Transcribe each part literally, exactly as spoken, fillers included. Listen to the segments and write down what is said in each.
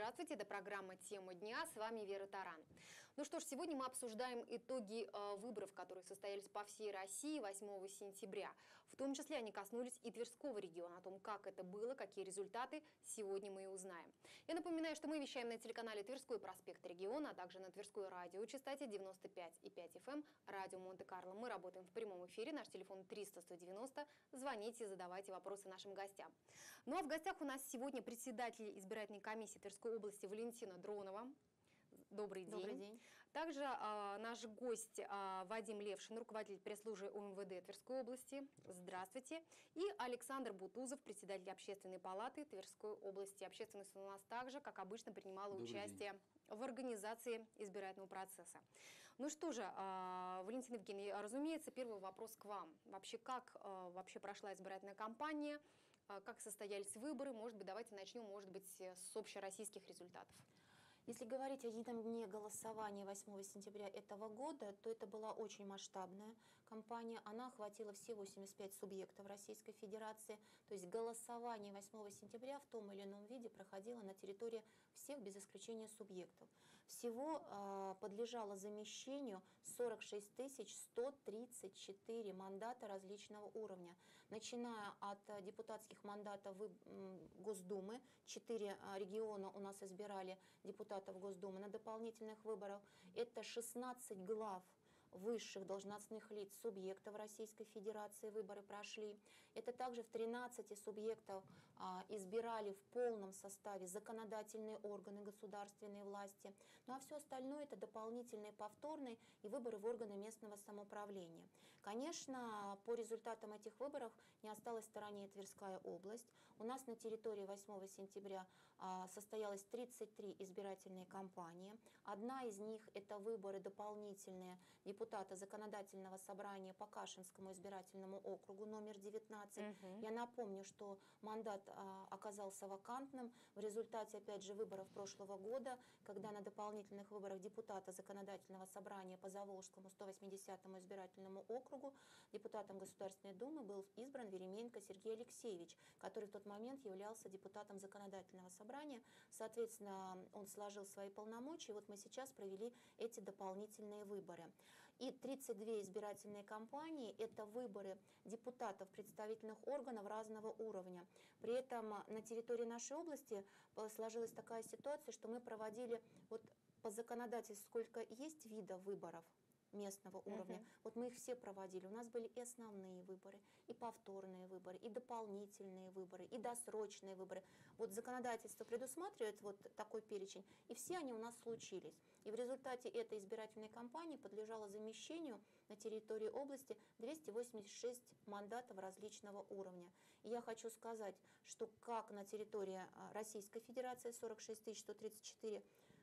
Здравствуйте, это программа «Тема дня», с вами Вера Таран. Ну что ж, сегодня мы обсуждаем итоги э, выборов, которые состоялись по всей России восьмого сентября. В том числе они коснулись и Тверского региона. О том, как это было, какие результаты, сегодня мы и узнаем. Я напоминаю, что мы вещаем на телеканале Тверской проспект Региона, а также на Тверской радиочастоте девяносто пять и пять эф эм, радио Монте-Карло. Мы работаем в прямом эфире, наш телефон триста сто девяносто. Звоните, задавайте вопросы нашим гостям. Ну а в гостях у нас сегодня председатель избирательной комиссии Тверской области Валентина Дронова. Добрый день. Добрый день. Также а, наш гость а, Вадим Левшин, руководитель пресс-службы о эм вэ дэ Тверской области. Здравствуйте. И Александр Бутузов, председатель Общественной палаты Тверской области. Общественность у нас также, как обычно, принимала Добрый участие день. в организации избирательного процесса. Ну что же, а, Валентин Евгеньевич, разумеется, первый вопрос к вам. Вообще, как а, вообще прошла избирательная кампания? Как состоялись выборы? Может быть, давайте начнем, может быть, с общероссийских результатов. Если говорить о едином дне голосования восьмого сентября этого года, то это была очень масштабная кампания. Она охватила все восемьдесят пять субъектов Российской Федерации. То есть голосование восьмого сентября в том или ином виде проходило на территории всех без исключения субъектов. Всего э, подлежало замещению сорок шесть тысяч сто тридцать четыре мандата различного уровня. Начиная от э, депутатских мандатов э, Госдумы, четыре э, региона у нас избирали депутатов в Госдуму на дополнительных выборах. Это шестнадцать глав высших должностных лиц субъектов Российской Федерации выборы прошли. Это также в тринадцати субъектов а, избирали в полном составе законодательные органы государственной власти. Ну а все остальное это дополнительные повторные и выборы в органы местного самоуправления. Конечно, по результатам этих выборов не осталась в стороне Тверская область. У нас на территории восьмого сентября а, состоялось тридцать три избирательные кампании. Одна из них это выборы дополнительные депутата законодательного собрания по Кашинскому избирательному округу номер девятнадцать. Угу. Я напомню, что мандат а, оказался вакантным в результате, опять же, выборов прошлого года, когда на дополнительных выборах депутата законодательного собрания по Заволжскому сто восьмидесятому избирательному округу депутатом Государственной Думы был избран Веременко Сергей Алексеевич, который в тот момент являлся депутатом законодательного собрания. Соответственно, он сложил свои полномочия, и вот мы сейчас провели эти дополнительные выборы. И тридцать две избирательные кампании – это выборы депутатов представительных органов разного уровня. При этом на территории нашей области сложилась такая ситуация, что мы проводили вот по законодательству, сколько есть видов выборов местного уровня. Uh-huh. Вот мы их все проводили. У нас были и основные выборы, и повторные выборы, и дополнительные выборы, и досрочные выборы. Вот законодательство предусматривает вот такой перечень, и все они у нас случились. И в результате этой избирательной кампании подлежало замещению на территории области двести восемьдесят шесть мандатов различного уровня. И я хочу сказать, что как на территории Российской Федерации сорок шесть тысяч сто тридцать четыре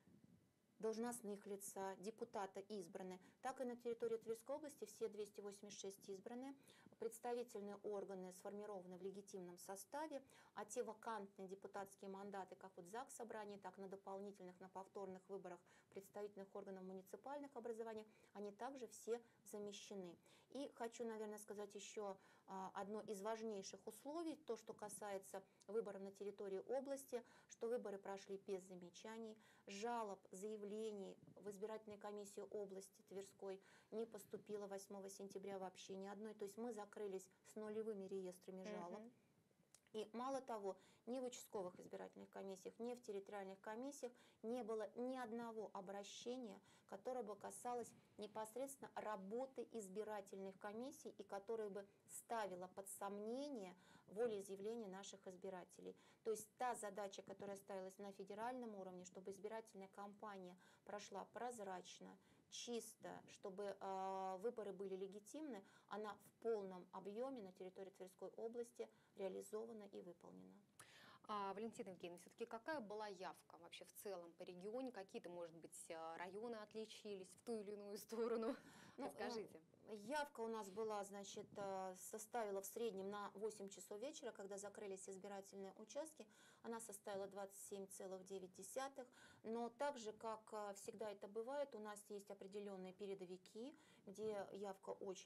должностных лица, депутата избраны, так и на территории Тверской области все двести восемьдесят шесть избраны, представительные органы сформированы в легитимном составе, а те вакантные депутатские мандаты, как вот в ЗАГС собрании, так и на дополнительных, на повторных выборах представительных органов муниципальных образований, они также все замещены. И хочу, наверное, сказать еще одно из важнейших условий, то, что касается выборов на территории области, что выборы прошли без замечаний, жалоб, заявлений в избирательной комиссии области Тверской не поступило восьмого сентября вообще ни одной. То есть мы закрылись с нулевыми реестрами жалоб. Uh-huh. И мало того, ни в участковых избирательных комиссиях, ни в территориальных комиссиях не было ни одного обращения, которое бы касалось непосредственно работы избирательных комиссий и которое бы ставило под сомнение волеизъявление наших избирателей. То есть та задача, которая ставилась на федеральном уровне, чтобы избирательная кампания прошла прозрачно, чисто, чтобы э, выборы были легитимны, она в полном объеме на территории Тверской области реализована и выполнена. А, Валентина Евгеньевна, все-таки какая была явка вообще в целом по региону? Какие-то, может быть, районы отличились в ту или иную сторону? Ну, Расскажите. Явка у нас была, значит, составила в среднем на восемь часов вечера, когда закрылись избирательные участки, она составила двадцать семь целых девять десятых. Но так же, как всегда это бывает, у нас есть определенные передовики, где явка очень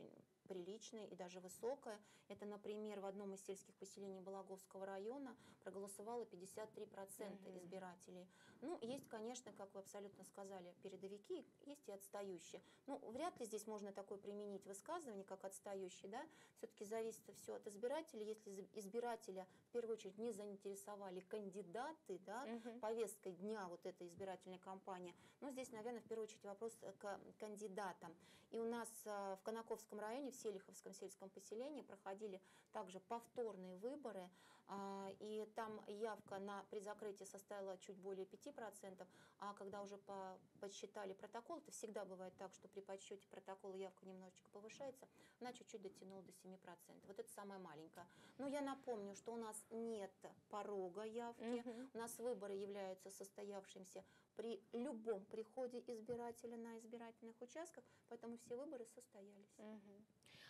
приличная и даже высокая. Это, например, в одном из сельских поселений Балаговского района проголосовало пятьдесят три процента Мгм. избирателей. Ну, есть, конечно, как вы абсолютно сказали, передовики, есть и отстающие. Ну, вряд ли здесь можно такое применить высказывание, как отстающий, да. Все-таки зависит все от избирателя. Если за- избирателя в первую очередь не заинтересовали кандидаты, да, Мгм. повесткой дня вот этой избирательной кампании, ну, здесь, наверное, в первую очередь вопрос э, к кандидатам. И у нас а, в Конаковском районе, в Селиховском сельском поселении проходили также повторные выборы, а, и там явка на, при закрытии составила чуть более пяти процентов, а когда уже по, подсчитали протокол, это всегда бывает так, что при подсчете протокола явка немножечко повышается, она чуть-чуть дотянула до семи процентов. Вот это самое маленькое. Но я напомню, что у нас нет порога явки, Мгм. у нас выборы являются состоявшимся при любом приходе избирателя на избирательных участках, поэтому все выборы состоялись. Мгм.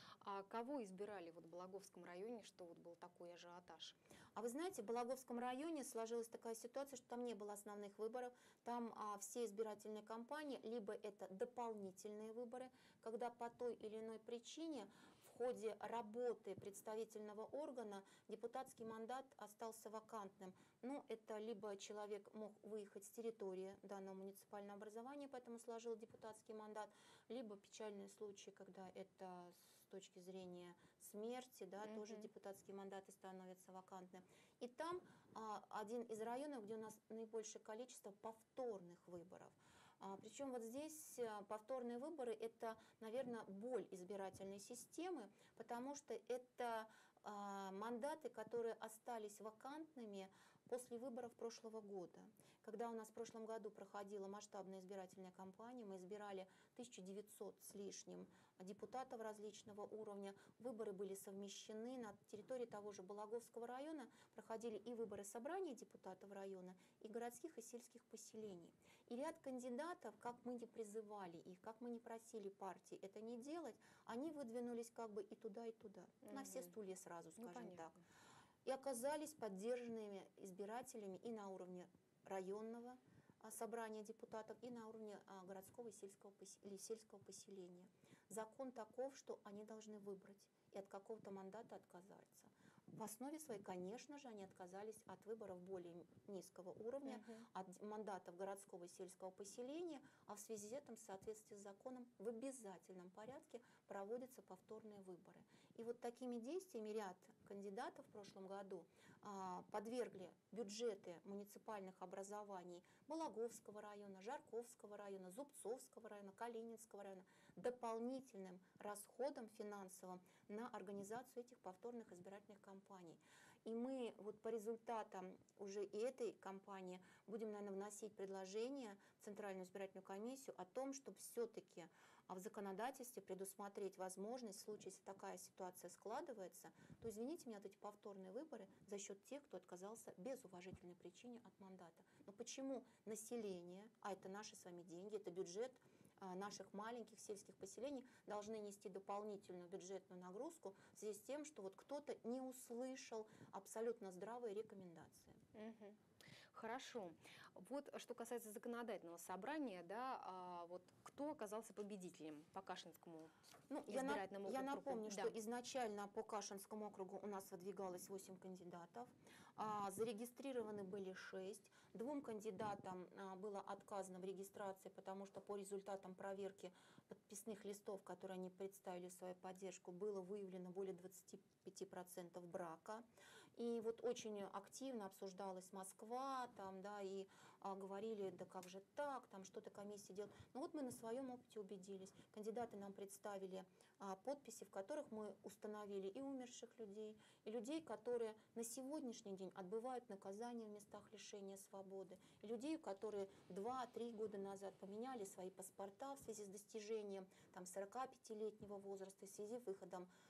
А кого избирали вот в Благовском районе, что вот был такой ажиотаж? А вы знаете, в Балаговском районе сложилась такая ситуация, что там не было основных выборов, там а, все избирательные кампании, либо это дополнительные выборы, когда по той или иной причине в ходе работы представительного органа депутатский мандат остался вакантным. Ну, это либо человек мог выехать с территории данного муниципального образования, поэтому сложил депутатский мандат, либо печальные случаи, когда это с точки зрения смерти, да, тоже Мгм. депутатские мандаты становятся вакантны. И там а, один из районов, где у нас наибольшее количество повторных выборов. А, причем вот здесь а, повторные выборы – это, наверное, боль избирательной системы, потому что это а, мандаты, которые остались вакантными после выборов прошлого года. Когда у нас в прошлом году проходила масштабная избирательная кампания, мы избирали тысячу девятьсот с лишним депутатов различного уровня, выборы были совмещены на территории того же Балаговского района, проходили и выборы собрания депутатов района, и городских, и сельских поселений. И ряд кандидатов, как мы не призывали их, как мы не просили партии это не делать, они выдвинулись как бы и туда, и туда, на все Мгм. стулья сразу, Ну, скажем так. понятно. И оказались поддержанными избирателями и на уровне районного а, собрания депутатов, и на уровне а, городского и сельского, пос- или сельского поселения. Закон таков, что они должны выбрать и от какого-то мандата отказаться. В основе своей, конечно же, они отказались от выборов более низкого уровня, Мгм. от мандатов городского и сельского поселения, а в связи с этим, в соответствии с законом, в обязательном порядке проводятся повторные выборы. И вот такими действиями ряд кандидатов в прошлом году а, подвергли бюджеты муниципальных образований Балаговского района, Жарковского района, Зубцовского района, Калининского района дополнительным расходам финансовым на организацию этих повторных избирательных кампаний. И мы вот по результатам уже и этой кампании будем, наверное, вносить предложение в Центральную избирательную комиссию о том, чтобы все-таки в законодательстве предусмотреть возможность, в случае, если такая ситуация складывается, то, извините меня, вот эти повторные выборы за счет тех, кто отказался без уважительной причины от мандата. Но почему население, а это наши с вами деньги, это бюджет а, наших маленьких сельских поселений, должны нести дополнительную бюджетную нагрузку в связи с тем, что вот кто-то не услышал абсолютно здравые рекомендации? Мгм. Хорошо. Вот что касается законодательного собрания, да, а, вот кто оказался победителем по Кашинскому Ну, я, на- избирательному я округу? напомню, Да. что изначально по Кашинскому округу у нас выдвигалось восемь кандидатов, а, зарегистрированы были шесть. Двум кандидатам а, было отказано в регистрации, потому что по результатам проверки подписных листов, которые они представили в свою поддержку, было выявлено более двадцати пяти процентов брака. И вот очень активно обсуждалась Москва, там, да, и а, говорили, да как же так, там что-то комиссия делает. Но вот мы на своем опыте убедились. Кандидаты нам представили а, подписи, в которых мы установили и умерших людей, и людей, которые на сегодняшний день отбывают наказание в местах лишения свободы, и людей, которые два-три года назад поменяли свои паспорта в связи с достижением там, сорокапятилетнего возраста, в связи с выходом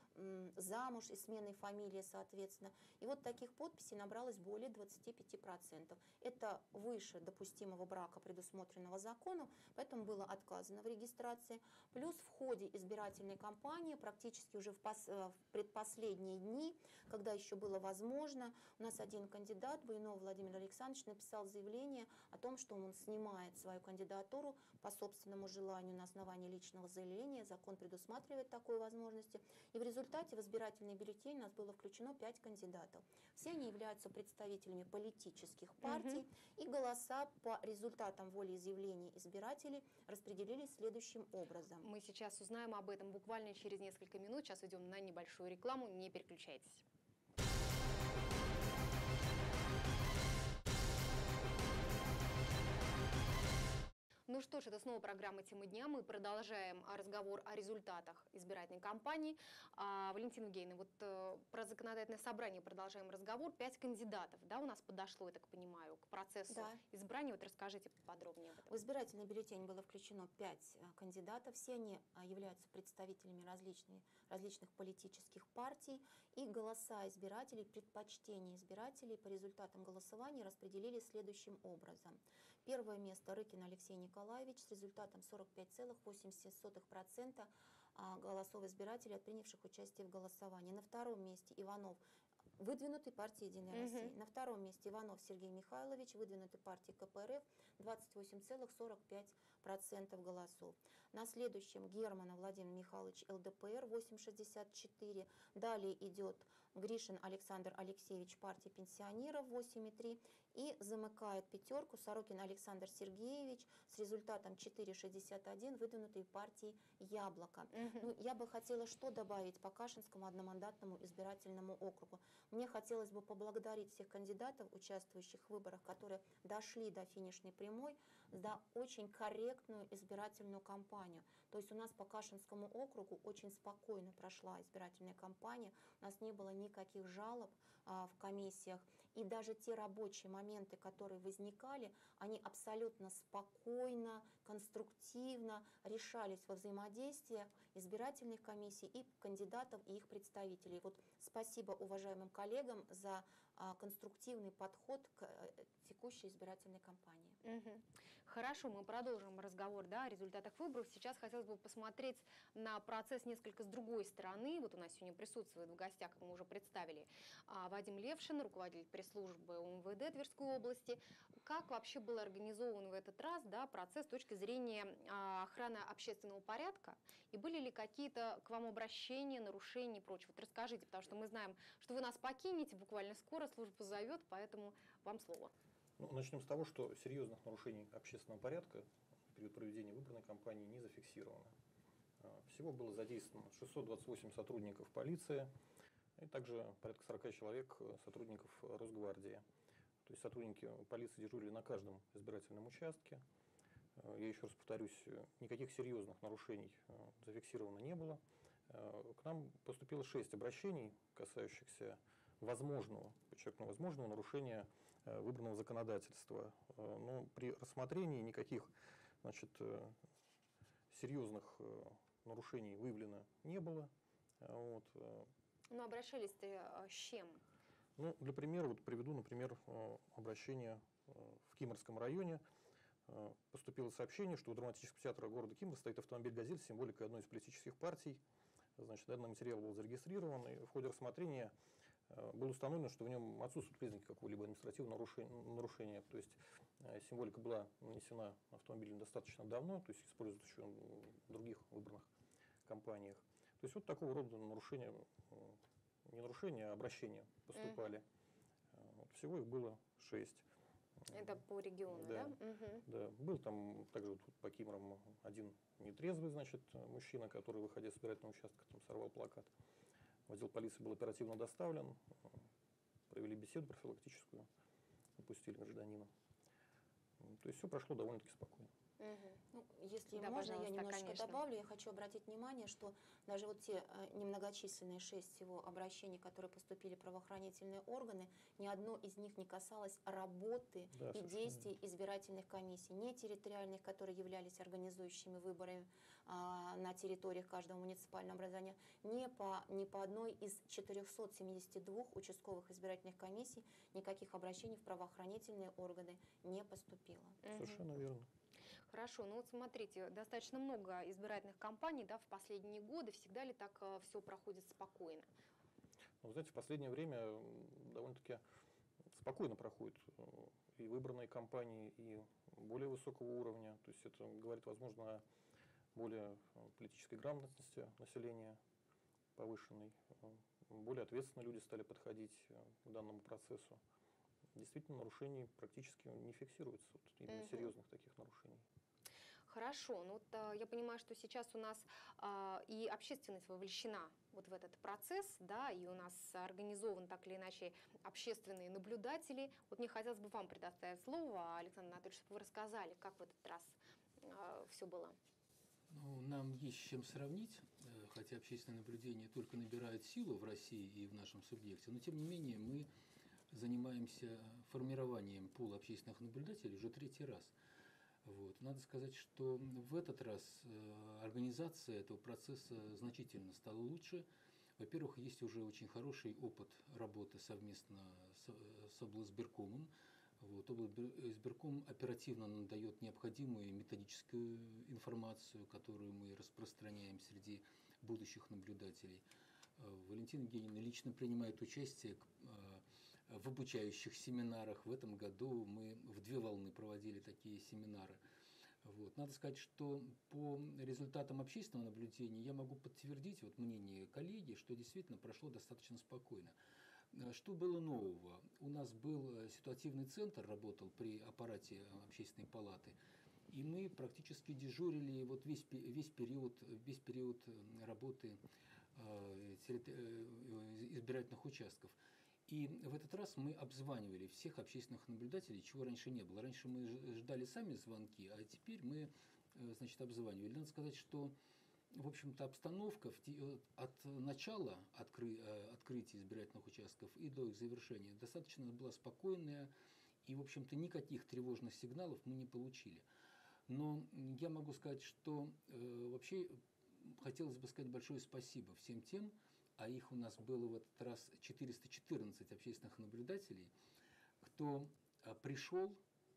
м, замуж и сменой фамилии, соответственно. И вот таких подписей набралось более двадцати пяти процентов. Это выше допустимого брака, предусмотренного законом, поэтому было отказано в регистрации. Плюс в ходе избирательной кампании, практически уже в, пос, в предпоследние дни, когда еще было возможно, у нас один кандидат, Буйнов Владимир Александрович, написал заявление о том, что он снимает свою кандидатуру по собственному желанию на основании личного заявления. Закон предусматривает такую возможность. И в результате в избирательный бюллетень у нас было включено пять кандидатов. Все они являются представителями политических партий, Мгм. и голоса по результатам волеизъявлений избирателей распределились следующим образом. Мы сейчас узнаем об этом буквально через несколько минут. Сейчас уйдем на небольшую рекламу, не переключайтесь. Ну что ж, это снова программа «Тема дня». Мы продолжаем а, разговор о результатах избирательной кампании. А, Валентина Евгеньевна, вот э, про законодательное собрание продолжаем разговор. Пять кандидатов, да, у нас подошло, я так понимаю, к процессу Да. избрания. Вот расскажите подробнее об этом. В избирательный бюллетень было включено пять э, кандидатов. Все они а, являются представителями различных, различных политических партий. И голоса избирателей, предпочтения избирателей по результатам голосования распределили следующим образом. Первое место Рыкин Алексей Николаевич с результатом сорок пять целых восемьдесят семь сотых процента голосов избирателей, принявших участие в голосовании. На втором месте Иванов, выдвинутый партией «Единая Мгм. Россия». На втором месте Иванов Сергей Михайлович, выдвинутый партией ка пэ эр эф, двадцать восемь целых сорок пять процентов голосов. На следующем Германов Владимир Михайлович, эл дэ пэ эр, восемь целых шестьдесят четыре сотых. Далее идет Гришин Александр Алексеевич, партия пенсионеров, восемь целых три сотых. И замыкает пятерку Сорокин Александр Сергеевич с результатом четыре целых шестьдесят один сотых, выдвинутый партией «Яблоко». Мгм. Ну, я бы хотела что добавить по Кашинскому одномандатному избирательному округу. Мне хотелось бы поблагодарить всех кандидатов, участвующих в выборах, которые дошли до финишной прямой, за очень корректную избирательную кампанию. То есть у нас по Кашинскому округу очень спокойно прошла избирательная кампания, у нас не было никаких жалоб а, в комиссиях. И даже те рабочие моменты, которые возникали, они абсолютно спокойно, конструктивно решались во взаимодействии избирательных комиссий и кандидатов и их представителей. Вот спасибо уважаемым коллегам за а, конструктивный подход к а, текущей избирательной кампании. Мгм. Хорошо, мы продолжим разговор, да, о результатах выборов. Сейчас хотелось бы посмотреть на процесс несколько с другой стороны. Вот у нас сегодня присутствует в гостях, как мы уже представили, а, Вадим Левшин, руководитель пресс-службы о эм вэ дэ Тверской области. Как вообще был организован в этот раз, да, процесс с точки зрения а, охраны общественного порядка? И были ли какие-то к вам обращения, нарушения и прочее? Вот расскажите, потому что мы знаем, что вы нас покинете буквально скоро, служба зовет, поэтому вам слово. Ну, начнем с того, что серьезных нарушений общественного порядка в период проведения выборной кампании не зафиксировано. Всего было задействовано шестьсот двадцать восемь сотрудников полиции и также порядка сорока человек сотрудников Росгвардии. То есть сотрудники полиции дежурили на каждом избирательном участке. Я еще раз повторюсь, никаких серьезных нарушений зафиксировано не было. К нам поступило шесть обращений, касающихся возможного, подчеркну, возможного нарушения выбранного законодательства. Но при рассмотрении никаких, значит, серьезных нарушений выявлено не было. Вот. Ну, обращались-то с чем? Ну, для примера, вот приведу, например, обращение в Кимрском районе. Поступило сообщение, что у драматического театра города Кимр стоит автомобиль «Газель» с символикой одной из политических партий. Значит, данный материал был зарегистрирован, и в ходе рассмотрения было установлено, что в нем отсутствуют признаки какого-либо административного нарушения. То есть символика была нанесена автомобилем достаточно давно, то есть используется еще в других выборных кампаниях. То есть вот такого рода нарушения, не нарушения, а обращения поступали. Mm-hmm. Вот, всего их было шесть. Это по региону, да? Да, угу. Да. Был там также вот по Кимрам один нетрезвый, значит, мужчина, который, выходя с избирательного участка, там сорвал плакат. В отдел полиции был оперативно доставлен, провели беседу профилактическую, отпустили гражданина. То есть все прошло довольно-таки спокойно. Мгм. Ну, если Да, можно, я пожалуйста, немножечко конечно. добавлю. Я хочу обратить внимание, что даже вот те э, немногочисленные шесть всего обращений, которые поступили в правоохранительные органы, ни одно из них не касалось работы Да, и совершенно действий избирательных комиссий, не территориальных, которые являлись организующими выборы а, на территориях каждого муниципального образования, не по, ни по одной из четырёхсот семидесяти двух участковых избирательных комиссий никаких обращений в правоохранительные органы не поступило. Мгм. Совершенно верно. Хорошо, ну вот смотрите, достаточно много избирательных кампаний, да, в последние годы. Всегда ли так все проходит спокойно? Но, вы знаете, в последнее время м, довольно-таки спокойно проходят э, и выборные кампании, и более высокого уровня. То есть это говорит, возможно, о более э, политической грамотности населения повышенной. Э, Более ответственно люди стали подходить э, к данному процессу. Действительно, нарушений практически не фиксируется, вот именно Мгм. серьезных таких нарушений. Хорошо, ну вот а, я понимаю, что сейчас у нас а, и общественность вовлечена вот в этот процесс, да, и у нас организован так или иначе общественные наблюдатели. Вот мне хотелось бы вам предоставить слово, Александр Анатольевич, чтобы вы рассказали, как в этот раз все было. Ну, нам есть с чем сравнить, э, хотя общественное наблюдение только набирает силу в России и в нашем субъекте, но тем не менее мы занимаемся формированием пула общественных наблюдателей уже третий раз. Вот. Надо сказать, что в этот раз э, организация этого процесса значительно стала лучше. Во-первых, есть уже очень хороший опыт работы совместно с, с облсбиркомом. Вот. Облсбирком оперативно нам дает необходимую методическую информацию, которую мы распространяем среди будущих наблюдателей. Валентина Евгеньевна лично принимает участие в обучающих семинарах. В этом году мы в две волны проводили такие семинары. Вот. Надо сказать, что по результатам общественного наблюдения я могу подтвердить вот мнение коллеги, что действительно прошло достаточно спокойно. Что было нового? У нас был ситуативный центр, работал при аппарате общественной палаты, и мы практически дежурили вот весь, весь, период, весь период работы избирательных участков. И в этот раз мы обзванивали всех общественных наблюдателей, чего раньше не было. Раньше мы ждали сами звонки, а теперь мы, значит, обзванивали. Надо сказать, что, в общем-то, обстановка от начала откры... открытия избирательных участков и до их завершения достаточно была спокойная, и, в общем-то, никаких тревожных сигналов мы не получили. Но я могу сказать, что э, вообще хотелось бы сказать большое спасибо всем тем, а их у нас было в этот раз четыреста четырнадцать общественных наблюдателей, кто пришел,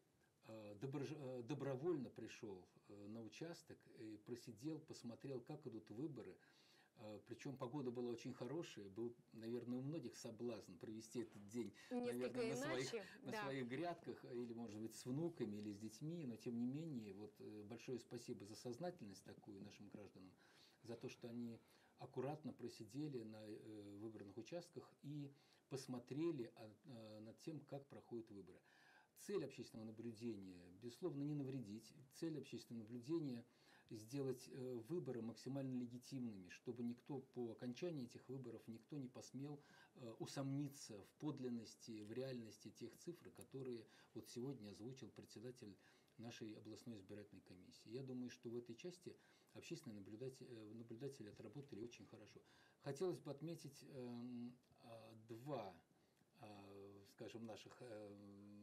добровольно пришел на участок, и просидел, посмотрел, как идут выборы. Причем погода была очень хорошая, был, наверное, у многих соблазн провести этот день, Несколько наверное, на, иначе, своих, да. на своих грядках, или, может быть, с внуками, или с детьми, но, тем не менее, вот большое спасибо за сознательность такую нашим гражданам, за то, что они аккуратно просидели на э, выборных участках и посмотрели а, а, над тем, как проходят выборы. Цель общественного наблюдения, безусловно, не навредить. Цель общественного наблюдения – сделать э, выборы максимально легитимными, чтобы никто по окончании этих выборов, никто не посмел э, усомниться в подлинности, в реальности тех цифр, которые вот сегодня озвучил председатель нашей областной избирательной комиссии. Я думаю, что в этой части общественные наблюдатели, наблюдатели отработали очень хорошо. Хотелось бы отметить э, э, два, э, скажем, наших э,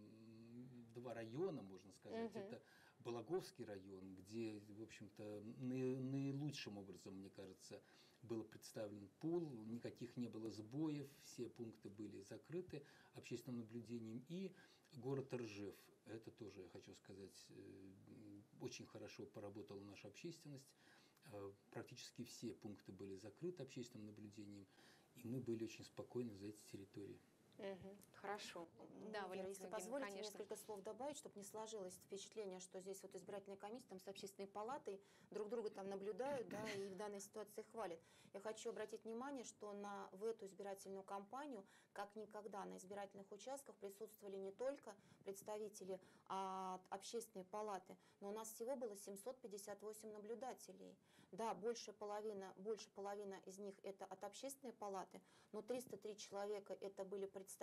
два района, можно сказать. Угу. Это Балаговский район, где, в общем-то, наилучшим образом, мне кажется, был представлен пул, никаких не было сбоев, все пункты были закрыты общественным наблюдением. И город Ржев, это тоже, я хочу сказать, очень хорошо поработала наша общественность. Практически все пункты были закрыты общественным наблюдением, и мы были очень спокойны за эти территории. Угу. Хорошо. Да, Да, Вера, если Валентина позволите, конечно. несколько слов добавить, чтобы не сложилось впечатление, что здесь вот избирательная комиссия там с общественной палатой друг друга там наблюдают, да, и в данной ситуации хвалят. Я хочу обратить внимание, что на, в эту избирательную кампанию, как никогда, на избирательных участках присутствовали не только представители от общественной палаты, но у нас всего было семьсот пятьдесят восемь наблюдателей. Да, больше половина, больше половина из них это от общественной палаты, но триста три человека это были представители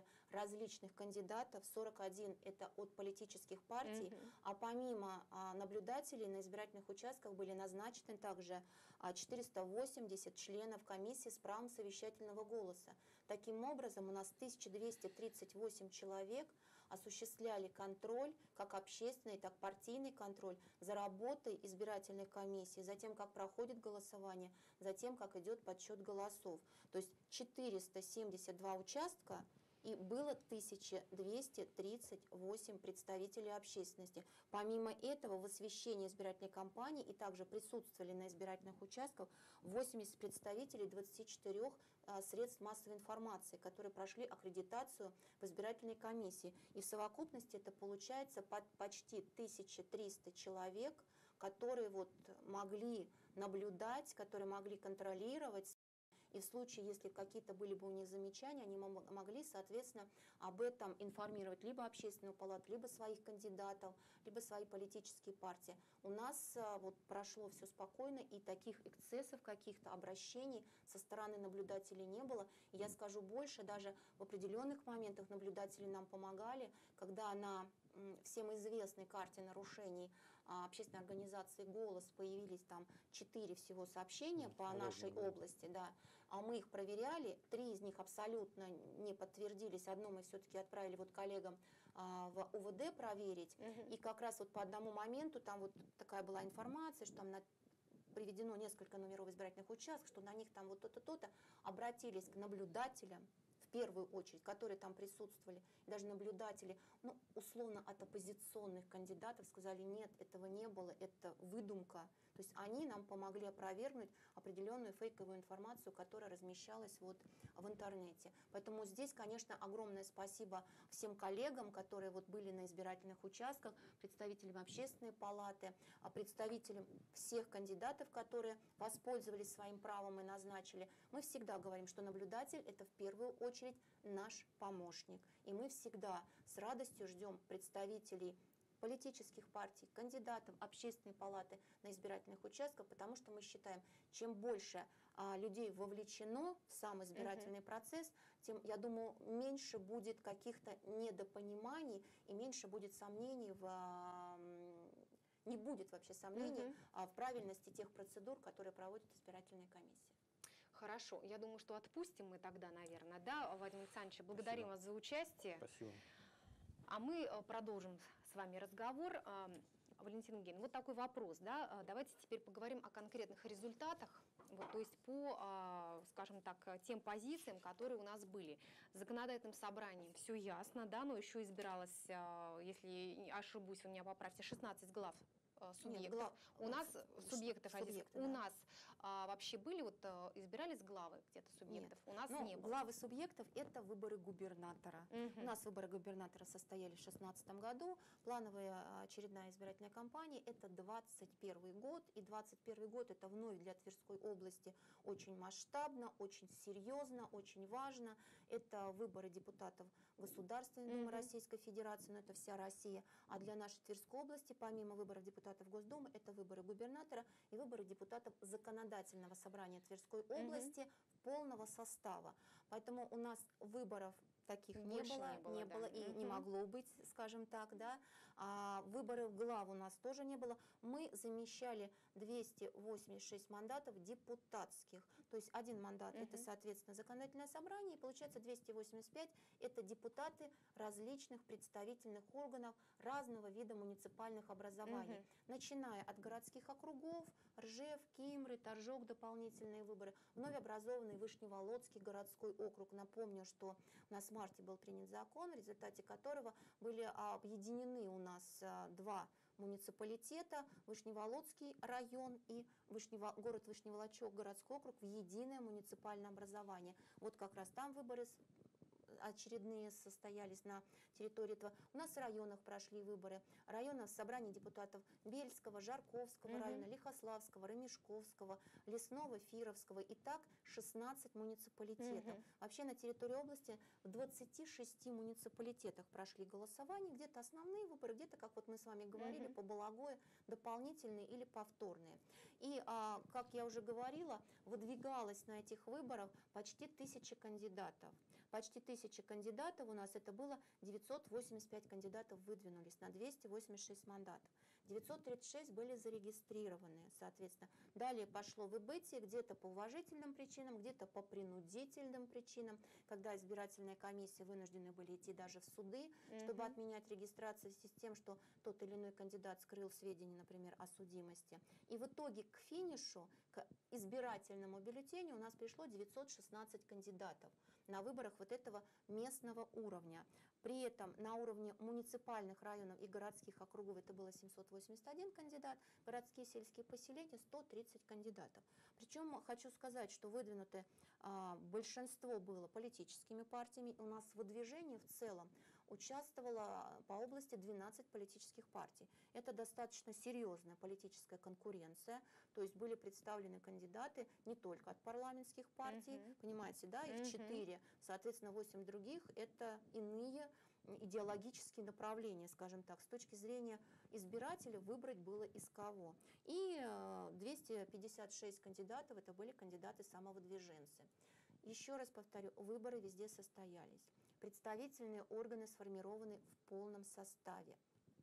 участвовали различных кандидатов, сорок один это от политических партий, Мгм. а помимо а, наблюдателей на избирательных участках были назначены также а, четыреста восемьдесят членов комиссии с правом совещательного голоса. Таким образом, у нас тысяча двести тридцать восемь человек осуществляли контроль, как общественный, так и партийный контроль за работой избирательной комиссии, за тем, как проходит голосование, за тем, как идет подсчет голосов. То есть четыреста семьдесят два участка, и было тысяча двести тридцать восемь представителей общественности. Помимо этого, в освещении избирательной кампании и также присутствовали на избирательных участках восемьдесят представителей двадцати четырёх а, средств массовой информации, которые прошли аккредитацию в избирательной комиссии. И в совокупности это получается под почти тысяча триста человек, которые вот могли наблюдать, которые могли контролировать. И в случае, если какие-то были бы у них замечания, они могли, соответственно, об этом информировать либо общественную палату, либо своих кандидатов, либо свои политические партии. У нас вот прошло все спокойно, и таких эксцессов, каких-то обращений со стороны наблюдателей не было. И я скажу больше, даже в определенных моментах наблюдатели нам помогали, когда на всем известной карте нарушений общественной организации «Голос» появились там четыре всего сообщения по Ложные, нашей да. области, да, а мы их проверяли, три из них абсолютно не подтвердились, одно мы все-таки отправили вот коллегам а, в УВД проверить, Мгм. и как раз вот по одному моменту там вот такая была информация, что там на приведено несколько номеров избирательных участков, что на них там вот то-то, то-то, обратились к наблюдателям, в первую очередь, которые там присутствовали, и даже наблюдатели, ну, условно, от оппозиционных кандидатов сказали, нет, этого не было, это выдумка. То есть они нам помогли опровергнуть определенную фейковую информацию, которая размещалась вот в интернете. Поэтому здесь, конечно, огромное спасибо всем коллегам, которые вот были на избирательных участках, представителям общественной палаты, представителям всех кандидатов, которые воспользовались своим правом и назначили. Мы всегда говорим, что наблюдатель – это в первую очередь наш помощник. И мы всегда с радостью ждем представителей политических партий, кандидатов, общественной палаты на избирательных участках, потому что мы считаем, чем больше а, людей вовлечено в сам избирательный uh-huh. процесс, тем, я думаю, меньше будет каких-то недопониманий и меньше будет сомнений в... А, не будет вообще сомнений uh-huh. а, в правильности тех процедур, которые проводит избирательная комиссия. Хорошо, я думаю, что отпустим мы тогда, наверное, да, Владимир Александрович, благодарим Спасибо. вас за участие. Спасибо. А мы продолжим с вами разговор. Валентина Евгеньевна, вот такой вопрос, да, давайте теперь поговорим о конкретных результатах, вот, то есть по, скажем так, тем позициям, которые у нас были. С законодательным собранием все ясно, да, но еще избиралось, если не ошибусь, вы меня поправьте, шестнадцать глав субъектов. Нет, глав, у нас субъектов, субъекты, у да. нас а, вообще были, вот избирались главы где-то субъектов? Нет. У нас ну, не было. Главы субъектов – это выборы губернатора. Угу. У нас выборы губернатора состоялись в две тысячи шестнадцатом году. Плановая очередная избирательная кампания – это двадцать первый год. И двадцать первый год – это вновь для Тверской области очень масштабно, очень серьезно, очень важно. Это выборы депутатов Государственной Думы угу. Российской Федерации, но это вся Россия. А для нашей Тверской области, помимо выборов депутатов в Госдуму, это выборы губернатора и выборы депутатов Законодательного собрания Тверской области угу. полного состава. Поэтому у нас выборов таких не было, не было, не да. было и угу. не могло быть, скажем так, да. А выборы глав у нас тоже не было. Мы замещали двести восемьдесят шесть мандатов депутатских. То есть один мандат угу. это, соответственно, законодательное собрание, и получается двести восемьдесят пять это депутаты различных представительных органов разного вида муниципальных образований. Угу. Начиная от городских округов, Ржев, Кимры, Торжок, дополнительные выборы, вновь образованный Вышневолодский городской округ. Напомню, что у нас в марте был принят закон, в результате которого были объединены у нас два муниципалитета, Вышневолодский район и Вышнево, город Вышневолочок, городской округ, в единое муниципальное образование. Вот как раз там выборы очередные состоялись на территории этого. У нас в районах прошли выборы. Районов собраний депутатов Бельского, Жарковского угу. района, Лихославского, Ремешковского, Лесного, Фировского. И так шестнадцать муниципалитетов. Угу. Вообще на территории области в двадцати шести муниципалитетах прошли голосования. Где-то основные выборы, где-то, как вот мы с вами говорили, угу. по Балагое, дополнительные или повторные. И, а, как я уже говорила, выдвигалось на этих выборах почти тысяча кандидатов. почти тысяча кандидатов у нас, это было девятьсот восемьдесят пять кандидатов выдвинулись на двести восемьдесят шесть мандатов. девятьсот тридцать шесть были зарегистрированы, соответственно. Далее пошло выбытие, где-то по уважительным причинам, где-то по принудительным причинам, когда избирательные комиссии вынуждены были идти даже в суды, mm-hmm. чтобы отменять регистрацию с тем, что тот или иной кандидат скрыл сведения, например, о судимости. И в итоге к финишу, к избирательному бюллетеню у нас пришло девятьсот шестнадцать кандидатов на выборах вот этого местного уровня. При этом на уровне муниципальных районов и городских округов это было семьсот восемьдесят один кандидат, городские сельские поселения сто тридцать кандидатов. Причем хочу сказать, что выдвинуты а, большинство было политическими партиями. У нас в выдвижении в целом участвовало по области двенадцать политических партий. Это достаточно серьезная политическая конкуренция, то есть были представлены кандидаты не только от парламентских партий, uh-huh. понимаете, да, их четыре, uh-huh. соответственно, восемь других – это иные идеологические направления, скажем так, с точки зрения избирателя выбрать было из кого. И двести пятьдесят шесть кандидатов – это были кандидаты-самовыдвиженцы. Еще раз повторю, выборы везде состоялись. Представительные органы сформированы в полном составе.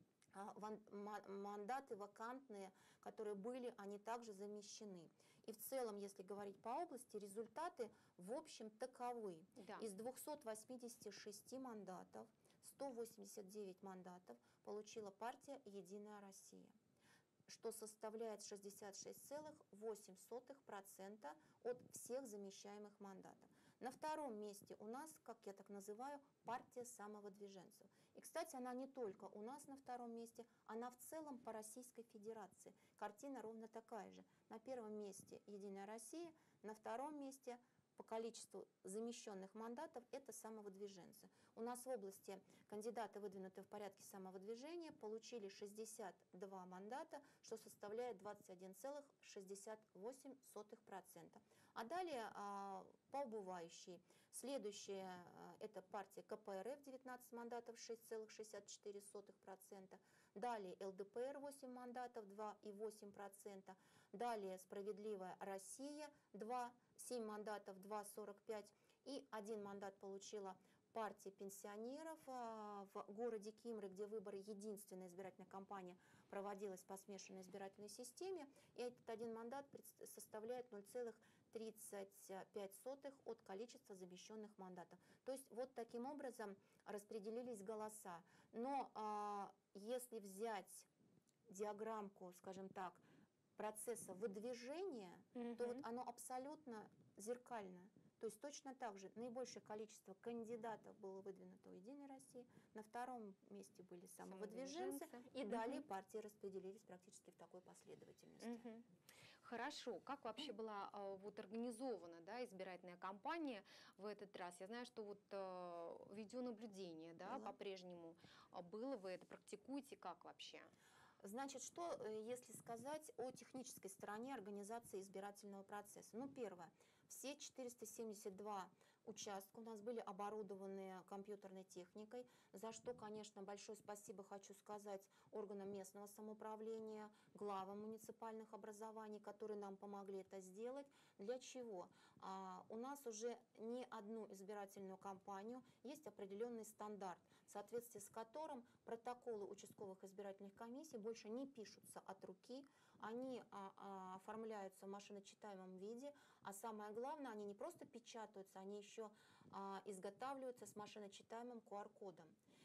Мандаты вакантные, которые были, они также замещены. И в целом, если говорить по области, результаты в общем таковы. Да. Из двухсот восьмидесяти шести мандатов сто восемьдесят девять мандатов получила партия «Единая Россия», что составляет шестьдесят шесть целых восемь сотых процента от всех замещаемых мандатов. На втором месте у нас, как я так называю, партия самовыдвиженцев. И, кстати, она не только у нас на втором месте, она в целом по Российской Федерации. Картина ровно такая же. На первом месте «Единая Россия», на втором месте по количеству замещенных мандатов это самовыдвиженцы. У нас в области кандидаты, выдвинутые в порядке самовыдвижения, получили шестьдесят два мандата, что составляет двадцать один целых шестьдесят восемь сотых процента. А далее а, по убывающей. Следующая а, это партия ка пэ эр эф, девятнадцать мандатов, шесть целых шестьдесят четыре сотых процента. Далее эл дэ пэ эр, восемь мандатов, два целых восемь десятых процента. Далее «Справедливая Россия», два, семь мандатов, два целых сорок пять сотых процента. И один мандат получила партия пенсионеров в городе Кимры, где выборы, единственная избирательная кампания проводилась по смешанной избирательной системе. И этот один мандат составляет ноль целых тридцать пять сотых от количества замещенных мандатов. То есть вот таким образом распределились голоса. Но а, если взять диаграммку, скажем так, процесса выдвижения, mm-hmm. то вот оно абсолютно зеркально. То есть точно так же наибольшее количество кандидатов было выдвинуто у «Единой России», на втором месте были самовыдвиженцы, и угу. далее партии распределились практически в такой последовательности. Угу. Хорошо. Как вообще была вот организована, да, избирательная кампания в этот раз? Я знаю, что вот видеонаблюдение, да, по-прежнему было. Вы это практикуете? Как вообще? Значит, что, если сказать о технической стороне организации избирательного процесса? Ну, первое. Все четыреста семьдесят два участка у нас были оборудованы компьютерной техникой, за что, конечно, большое спасибо хочу сказать органам местного самоуправления, главам муниципальных образований, которые нам помогли это сделать. Для чего? А, у нас уже не одну избирательную кампанию есть определенный стандарт, в соответствии с которым протоколы участковых избирательных комиссий больше не пишутся от руки, они а, а, оформляются в машиночитаемом виде, а самое главное, они не просто печатаются, они еще а, изготавливаются с машиночитаемым ку ар кодом.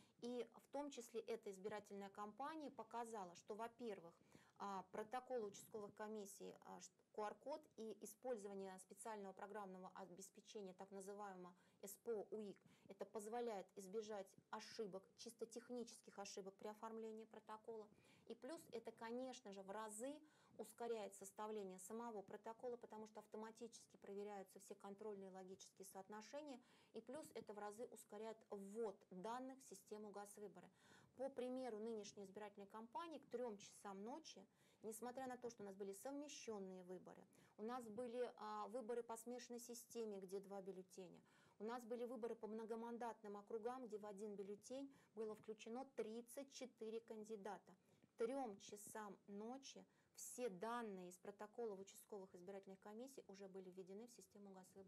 И в том числе эта избирательная кампания показала, что, во-первых, а, протоколы участковых комиссий, а, ку ар код и использование специального программного обеспечения, так называемого эс пэ о УИК, это позволяет избежать ошибок, чисто технических ошибок при оформлении протокола. И плюс это, конечно же, в разы ускоряет составление самого протокола, потому что автоматически проверяются все контрольные логические соотношения, и плюс это в разы ускоряет ввод данных в систему ГАС-выборы. По примеру нынешней избирательной кампании к трем часам ночи, несмотря на то, что у нас были совмещенные выборы, у нас были а, выборы по смешанной системе, где два бюллетеня, у нас были выборы по многомандатным округам, где в один бюллетень было включено тридцать четыре кандидата. К трем часам ночи все данные из протоколов участковых избирательных комиссий уже были введены в систему ГАС-выбора.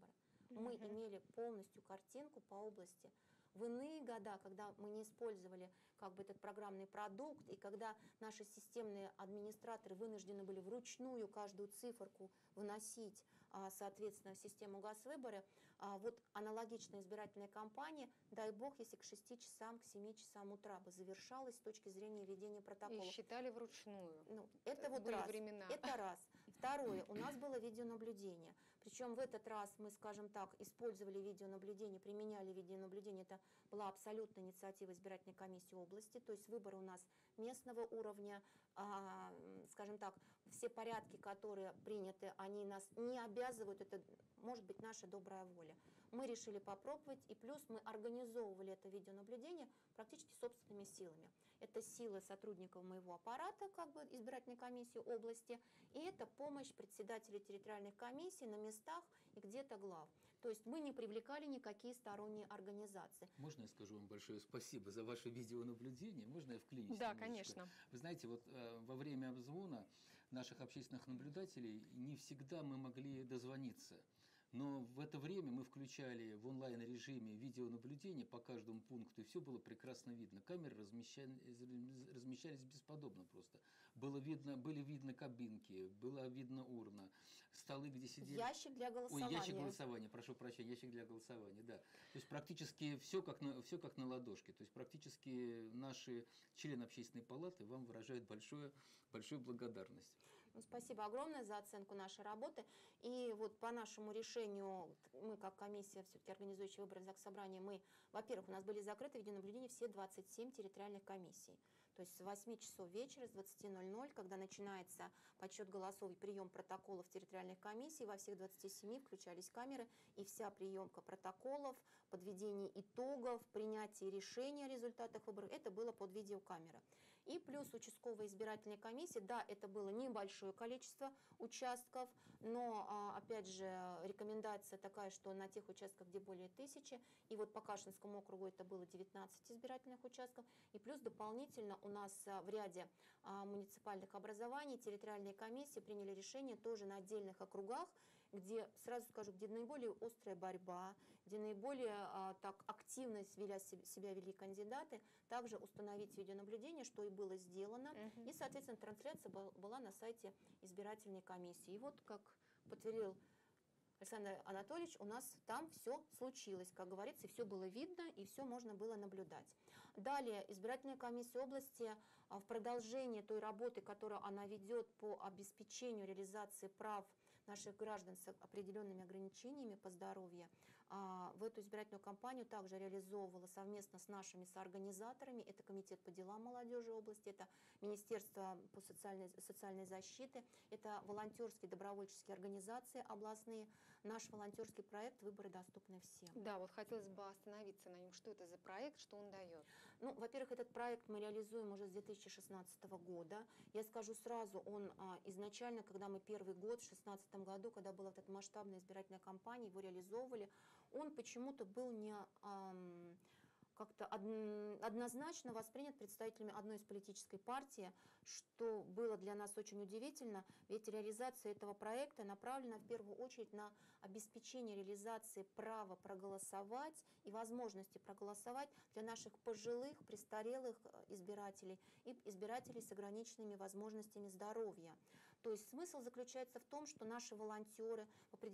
Мы Мгм. имели полностью картинку по области. В иные года, когда мы не использовали как бы этот программный продукт, и когда наши системные администраторы вынуждены были вручную каждую циферку выносить, а, соответственно, в систему ГАЗ-выборы, а, вот аналогичная избирательная кампания, дай бог, если к шести часам, к семи часам утра бы завершалась с точки зрения ведения И протоколов. считали вручную. Ну, это Э, вот были раз. времена. Это раз. Второе, у нас было видеонаблюдение. Причем в этот раз мы, скажем так, использовали видеонаблюдение, применяли видеонаблюдение. Это была абсолютная инициатива избирательной комиссии области, то есть выборы у нас местного уровня, а, скажем так, все порядки, которые приняты, они нас не обязывают, это может быть наша добрая воля. Мы решили попробовать, и плюс мы организовывали это видеонаблюдение практически собственными силами. Это силы сотрудников моего аппарата, как бы избирательной комиссии области, и это помощь председателей территориальных комиссий на местах и где-то глав. То есть мы не привлекали никакие сторонние организации. Можно я скажу вам большое спасибо за ваше видеонаблюдение? Можно я вклинюсь Да, немножечко? конечно. Вы знаете, вот э, во время обзвона наших общественных наблюдателей не всегда мы могли дозвониться. Но в это время мы включали в онлайн-режиме видеонаблюдение по каждому пункту, и все было прекрасно видно. Камеры размещались, размещались бесподобно просто. Было видно, были видны кабинки, была видна урна, столы, где сидели... Ящик для Ой, голосования. ящик голосования, прошу прощения, ящик для голосования, да. То есть практически все как на, все как на ладошке. То есть практически наши члены общественной палаты вам выражают большое, большую благодарность. Ну, спасибо огромное за оценку нашей работы. И вот по нашему решению, мы как комиссия, все-таки организующая выборы Заксобрания, мы, во-первых, у нас были закрыты видеонаблюдения все двадцать семь территориальных комиссий. То есть с восьми часов вечера, с двадцати ноль-ноль, когда начинается подсчет голосов и прием протоколов территориальных комиссий, во всех двадцати семи включались камеры, и вся приемка протоколов, подведение итогов, принятие решения о результатах выборов, это было под видеокамеры. И плюс участковая избирательная комиссия, да, это было небольшое количество участков, но, опять же, рекомендация такая, что на тех участках, где более тысячи, и вот по Кашинскому округу это было девятнадцать избирательных участков, и плюс дополнительно у нас в ряде муниципальных образований территориальные комиссии приняли решение тоже на отдельных округах, где, сразу скажу, где наиболее острая борьба, где наиболее а, так активно себя, себя вели кандидаты, также установить видеонаблюдение, что и было сделано. Мгм. И, соответственно, трансляция был, была на сайте избирательной комиссии. И вот, как подтвердил Александр Анатольевич, у нас там все случилось, как говорится, и все было видно, и все можно было наблюдать. Далее, избирательная комиссия области а, в продолжении той работы, которую она ведет по обеспечению реализации прав наших граждан с определенными ограничениями по здоровью, а, в эту избирательную кампанию также реализовывала совместно с нашими соорганизаторами. Это Комитет по делам молодежи области, это Министерство по социальной, социальной защиты, это волонтерские добровольческие организации областные. Наш волонтерский проект «Выборы доступны всем». Да, вот хотелось бы остановиться на нем. Что это за проект, что он дает? Ну, во-первых, этот проект мы реализуем уже с две тысячи шестнадцатого года. Я скажу сразу, он а, изначально, когда мы первый год, в две тысячи шестнадцатом году, когда была вот эта масштабная избирательная кампания, его реализовывали, он почему-то был не ам, как-то однозначно воспринят представителями одной из политической партий, что было для нас очень удивительно, ведь реализация этого проекта направлена в первую очередь на обеспечение реализации права проголосовать и возможности проголосовать для наших пожилых, престарелых избирателей и избирателей с ограниченными возможностями здоровья. То есть смысл заключается в том, что наши волонтеры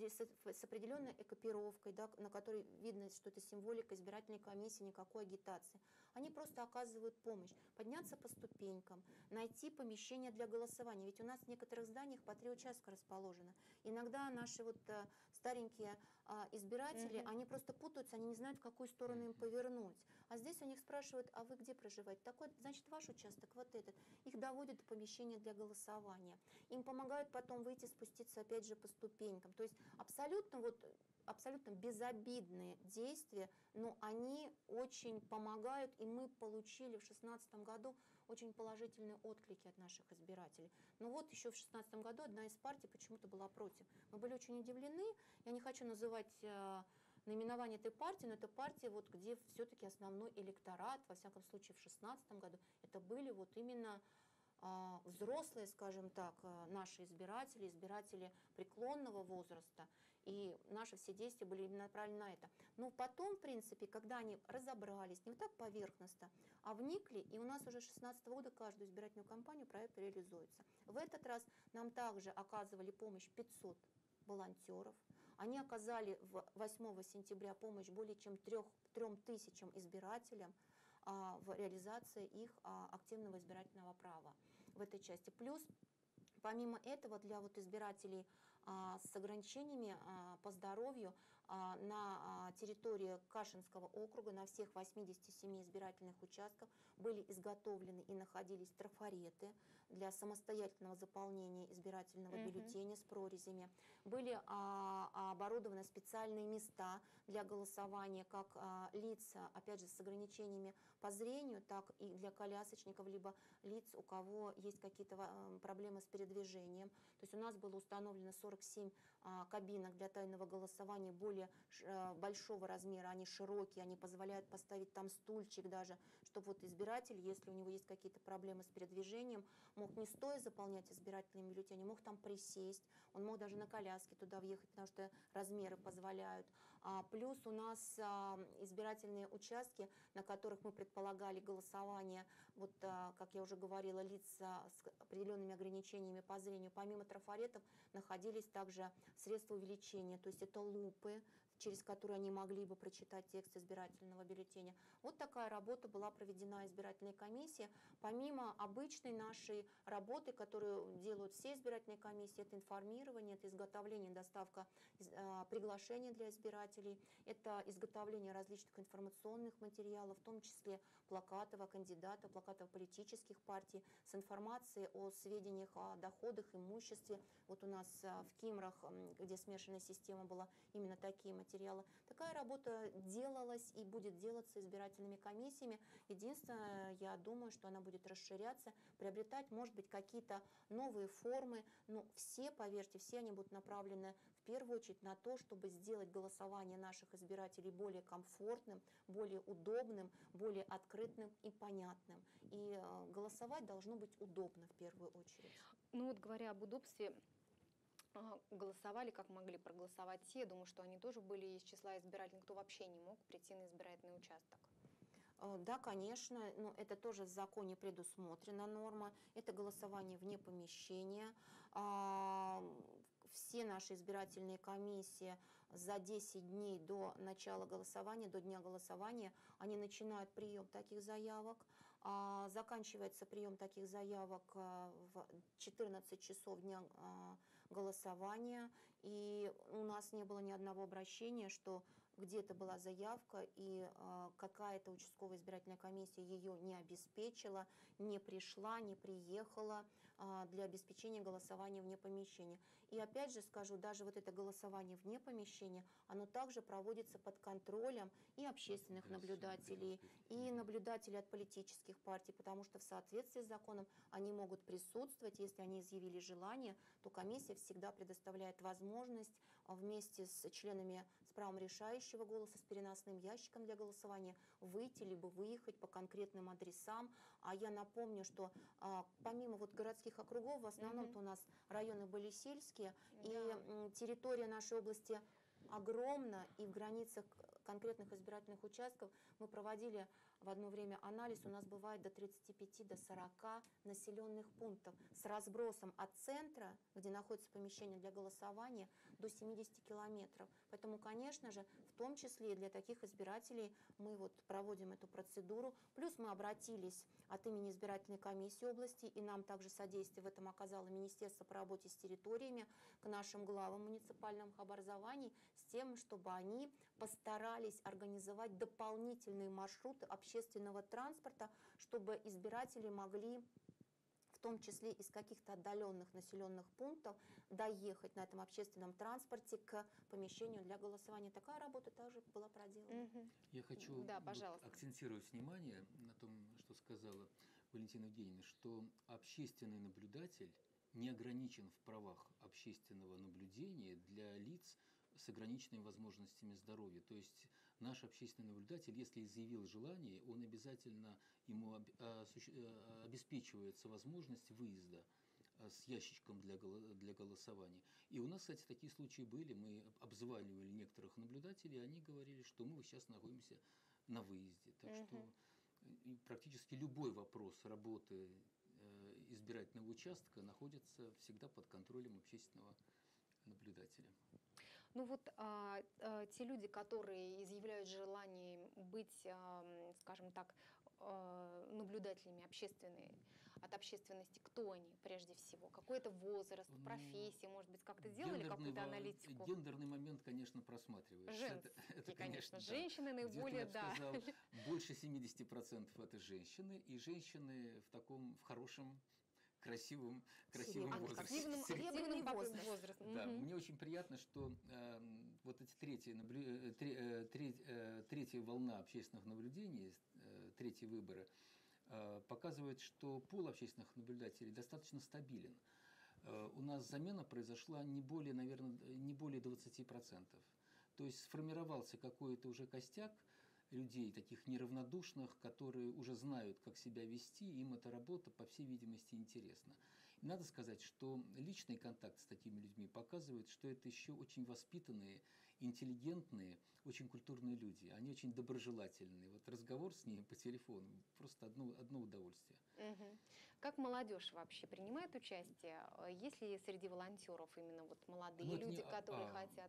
с определенной экипировкой, да, на которой видно, что это символика избирательной комиссии, никакой агитации, они просто оказывают помощь, подняться по ступенькам, найти помещение для голосования. Ведь у нас в некоторых зданиях по три участка расположено. Иногда наши вот а, старенькие а, избиратели, Mm-hmm. они просто путаются, они не знают, в какую сторону им повернуть. А здесь у них спрашивают, а вы где проживаете? Такой, значит, ваш участок, вот этот. Их доводят до помещения для голосования. Им помогают потом выйти, спуститься опять же по ступенькам. То есть абсолютно, вот, абсолютно безобидные действия, но они очень помогают, и мы получили в две тысячи шестнадцатом году очень положительные отклики от наших избирателей. Но вот еще в две тысячи шестнадцатом году одна из партий почему-то была против. Мы были очень удивлены, я не хочу называть э, наименование этой партии, но это партия, вот, где все-таки основной электорат, во всяком случае в две тысячи шестнадцатом году, это были вот именно э, взрослые, скажем так, э, наши избиратели, избиратели преклонного возраста. И наши все действия были именно направлены на это. Но потом, в принципе, когда они разобрались, не вот так поверхностно, а вникли, и у нас уже с две тысячи шестнадцатого года каждую избирательную кампанию проект реализуется. В этот раз нам также оказывали помощь пятьсот волонтеров. Они оказали восьмого сентября помощь более чем трем тысячам избирателям а, в реализации их а, активного избирательного права в этой части. Плюс, помимо этого, для вот избирателей а, с ограничениями а, по здоровью а, на а, территории Кашинского округа на всех восьмидесяти семи избирательных участках были изготовлены и находились трафареты для самостоятельного заполнения избирательного Мгм. бюллетеня с прорезями. Были а, оборудованы специальные места для голосования, как а, лица, опять же, с ограничениями по зрению, так и для колясочников, либо лиц, у кого есть какие-то а, проблемы с передвижением. То есть у нас было установлено сорок семь а, кабинок для тайного голосования более ш, а, большого размера, они широкие, они позволяют поставить там стульчик даже, чтобы вот избиратель, если у него есть какие-то проблемы с передвижением, мог не стоя заполнять избирательные бюллетени, мог там присесть, он мог даже на коляске туда въехать, потому что размеры позволяют. А, плюс у нас а, избирательные участки, на которых мы предполагали голосование, вот, а, как я уже говорила, лиц а, с определенными ограничениями по зрению, помимо трафаретов, находились также средства увеличения, то есть это лупы, через которые они могли бы прочитать текст избирательного бюллетеня. Вот такая работа была проведена избирательной комиссией. Помимо обычной нашей работы, которую делают все избирательные комиссии, это информирование, это изготовление, доставка э, приглашений для избирателей, это изготовление различных информационных материалов, в том числе плакатов о кандидатах, плакатов политических партий с информацией о сведениях о доходах, имуществе. Вот у нас э, в Кимрах, э, где смешанная система была, именно такие материалы. Такая работа делалась и будет делаться избирательными комиссиями. Единственное, я думаю, что она будет расширяться, приобретать, может быть, какие-то новые формы. Но все, поверьте, все они будут направлены в первую очередь на то, чтобы сделать голосование наших избирателей более комфортным, более удобным, более открытым и понятным. И э, голосовать должно быть удобно в первую очередь. Ну вот говоря об удобстве, а, голосовали как могли проголосовать те. Я думаю, что они тоже были из числа избирателей, кто вообще не мог прийти на избирательный участок. Э, Да, конечно, но это тоже в законе предусмотрена норма. Это голосование вне помещения. А, Все наши избирательные комиссии за десять дней до начала голосования, до дня голосования, они начинают прием таких заявок. А, Заканчивается прием таких заявок а, в четырнадцать часов дня а, голосования. И у нас не было ни одного обращения, что где-то была заявка, и э, какая-то участковая избирательная комиссия ее не обеспечила, не пришла, не приехала э, для обеспечения голосования вне помещения. И опять же скажу, даже вот это голосование вне помещения, оно также проводится под контролем и общественных наблюдателей, и наблюдателей от политических партий, потому что в соответствии с законом они могут присутствовать. Если они изъявили желание, то комиссия всегда предоставляет возможность вместе с членами с правом решающего голоса, с переносным ящиком для голосования выйти либо выехать по конкретным адресам. А я напомню, что а, помимо вот городских округов, в основном-то у нас районы были сельские, Да. и м, территория нашей области огромна, и в границах конкретных избирательных участков мы проводили в одно время анализ, у нас бывает до тридцати пяти, до сорока населенных пунктов с разбросом от центра, где находится помещение для голосования, до семидесяти километров. Поэтому, конечно же, в том числе и для таких избирателей мы вот проводим эту процедуру. Плюс мы обратились от имени избирательной комиссии области, и нам также содействие в этом оказало Министерство по работе с территориями, к нашим главам муниципальных образований, с тем, чтобы они постарались организовать дополнительные маршруты общественного транспорта, чтобы избиратели могли в том числе из каких-то отдаленных населенных пунктов доехать на этом общественном транспорте к помещению для голосования. Такая работа также была проделана. Мгм. Я хочу Да, вот пожалуйста. акцентировать внимание на том, что сказала Валентина Евгеньевна, что общественный наблюдатель не ограничен в правах общественного наблюдения для лиц с ограниченными возможностями здоровья. То есть наш общественный наблюдатель, если изъявил желание, он обязательно, ему об- осущ- э, обеспечивается возможность выезда а, с ящичком для, голо- для голосования. И у нас, кстати, такие случаи были. Мы обзванивали некоторых наблюдателей, и они говорили, что мы сейчас находимся на выезде. Так Мгм. что и практически любой вопрос работы э, избирательного участка находится всегда под контролем общественного наблюдателя. Ну вот а, а, те люди, которые изъявляют желание быть, ам, скажем так, а, наблюдателями общественной, от общественности, кто они прежде всего? Какой это возраст, Ну, профессия, может быть, как-то делали Гендерный какую-то ва- аналитику? Гендерный момент, конечно, просматривается. Женский, Это, это, конечно, да. женщины Где-то, наиболее, я бы да. сказал, больше семидесяти процентов это женщины, и женщины в таком, в хорошем, красивом, красивом Серебряном. возрасте. Активным, Серебряном. активным Серебряный пока- возраст. возрастом. Да, Мгм. мне очень приятно, что э, вот эти третьи, наблю- э, тре- э, треть- э, третья волна общественных наблюдений, э, третьи выборы, э, показывает, что пул общественных наблюдателей достаточно стабилен. Э, у нас замена произошла не более, наверное, не более двадцати процентов. То есть сформировался какой-то уже костяк людей, таких неравнодушных, которые уже знают, как себя вести, им эта работа, по всей видимости, интересна. И надо сказать, что личный контакт с такими людьми показывает, что это еще очень воспитанные, интеллигентные, очень культурные люди. Они очень доброжелательные. Вот разговор с ними по телефону просто одно, одно удовольствие. Мгм. Как молодежь вообще принимает участие? Э, Есть ли среди волонтеров именно вот молодые Ну, это не- люди, которые а, хотят?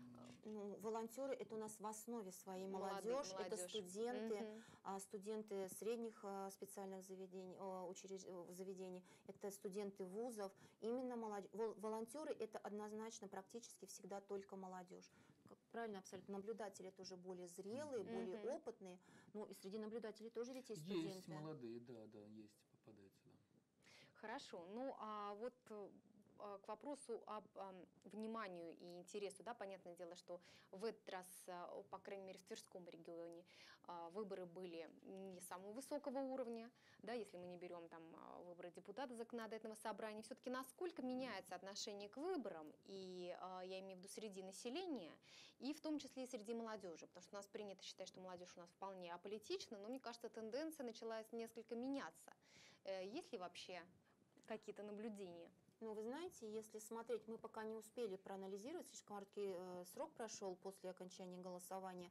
Ну, волонтеры это у нас в основе своей Молодые- молодежь, это молодежь. студенты, Мгм. а, студенты средних а, специальных заведений, о, учреж- э, заведений, это студенты вузов. Именно молодежь. Волонтеры это однозначно практически всегда только молодежь. Как правильно, абсолютно. Наблюдатели это уже более зрелые, более Мгм. опытные. Ну и среди наблюдателей тоже ведь есть Есть студенты. молодые, да, да, есть, попадаются, да. Хорошо. Ну, а вот э, а, к вопросу об ам, вниманию и интересу, да, понятное дело, что в этот раз, а, по крайней мере, в Тверском регионе а, выборы были не самого высокого уровня, да, если мы не берем там а, выборы депутата законодательного собрания, все-таки насколько меняется отношение к выборам, и а, я имею в виду среди населения, и в том числе и среди молодежи, потому что у нас принято считать, что молодежь у нас вполне аполитична, но мне кажется, тенденция начала несколько меняться. Э, Есть ли вообще какие-то наблюдения? Ну, вы знаете, если смотреть, мы пока не успели проанализировать, слишком короткий э, срок прошел после окончания голосования,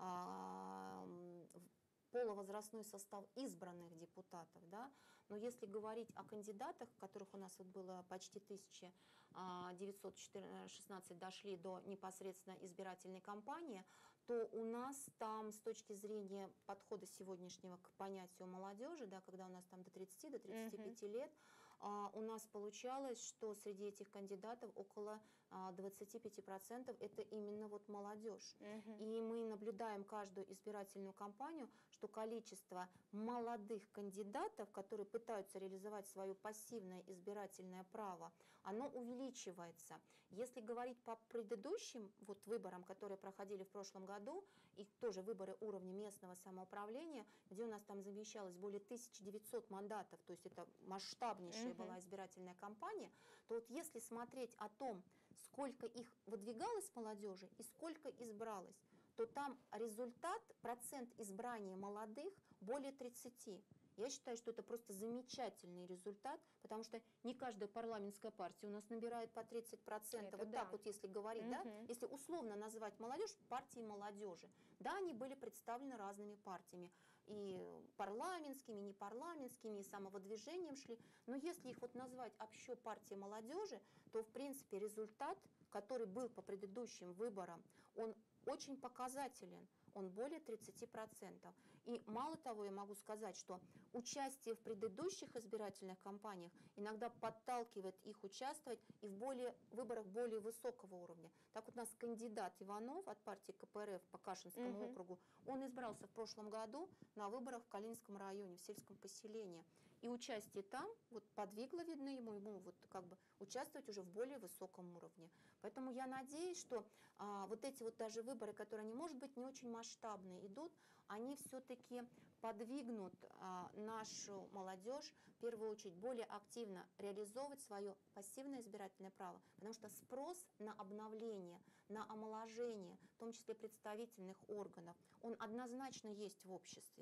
а, м, в- полувозрастной состав избранных депутатов, да, но если говорить о кандидатах, которых у нас вот было почти тысяча девятьсот шестнадцать дошли до непосредственно избирательной кампании, то у нас там с точки зрения подхода сегодняшнего к понятию молодежи, да, когда у нас там до тридцати, до тридцати пяти лет, а, у нас получалось, что среди этих кандидатов около а, двадцати пяти процентов это именно вот молодежь. Мгм. И мы наблюдаем каждую избирательную кампанию, что количество молодых кандидатов, которые пытаются реализовать свое пассивное избирательное право, оно увеличивается. Если говорить по предыдущим вот выборам, которые проходили в прошлом году, и тоже выборы уровня местного самоуправления, где у нас там замещалось более тысячи девятисот мандатов, то есть это масштабнейшая Мгм. была избирательная кампания, то вот если смотреть о том, сколько их выдвигалось молодежи и сколько избралось, то там результат, процент избрания молодых более тридцати. Я считаю, что это просто замечательный результат, потому что не каждая парламентская партия у нас набирает по тридцать процентов. Это Вот да. так вот, если говорить, да, Мгм. если условно называть молодежь партией молодежи. Да, они были представлены разными партиями, и парламентскими, и непарламентскими, и самовыдвижением шли. Но если их вот назвать общо партией молодежи, то в принципе результат, который был по предыдущим выборам, он очень показателен. Он более тридцати процентов. И мало того, я могу сказать, что участие в предыдущих избирательных кампаниях иногда подталкивает их участвовать и в более, выборах более высокого уровня. Так вот у нас кандидат Иванов от партии ка пэ эр эф по Кашинскому Мгм. округу, он избрался в прошлом году на выборах в Калининском районе, в сельском поселении. И участие там вот подвигло, видно, ему, ему вот как бы участвовать уже в более высоком уровне. Поэтому я надеюсь, что а, вот эти вот даже выборы, которые, они, может быть, не очень масштабные идут, они все-таки подвигнут а, нашу молодежь в первую очередь более активно реализовывать свое пассивное избирательное право, потому что спрос на обновление, на омоложение, в том числе представительных органов, он однозначно есть в обществе.